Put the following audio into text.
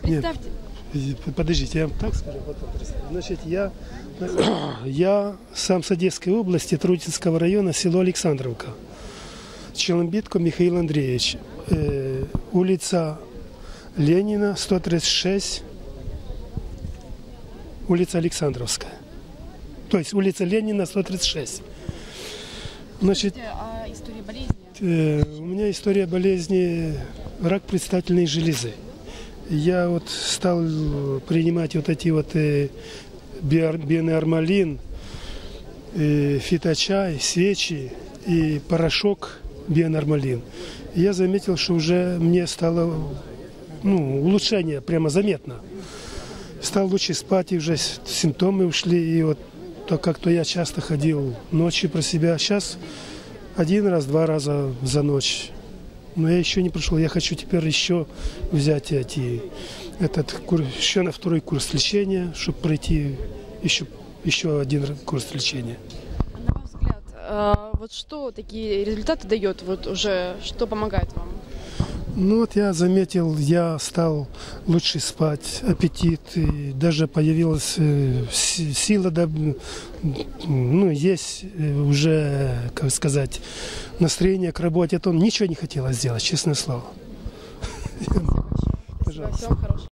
Представьте. Подождите, я вам так скажу. Значит, я сам с Одесской области, Трутинского района, село Александровка. Челомбитко Михаил Андреевич. Улица Ленина, 136, улица Александровская. То есть улица Ленина, 136. Значит, А история болезни? у меня история болезни рак предстательной железы. Я вот стал принимать вот эти вот бионормалин, фиточай, свечи и порошок бионормалин. И я заметил, что уже мне стало улучшение прямо заметно. Стал лучше спать, и уже симптомы ушли. И вот то как-то я часто ходил ночью про себя. Сейчас 1-2 раза за ночь. Но я еще не прошел. Я хочу теперь еще взять этот курс, еще на 2-й курс лечения, чтобы пройти еще 1 курс лечения. На ваш взгляд, вот что такие результаты дает, вот уже что помогает вам? Ну вот я заметил, я стал лучше спать, аппетит, и даже появилась сила, есть уже, как сказать, настроение к работе. А то ничего не хотелось сделать, честное слово. Спасибо, всего хорошего.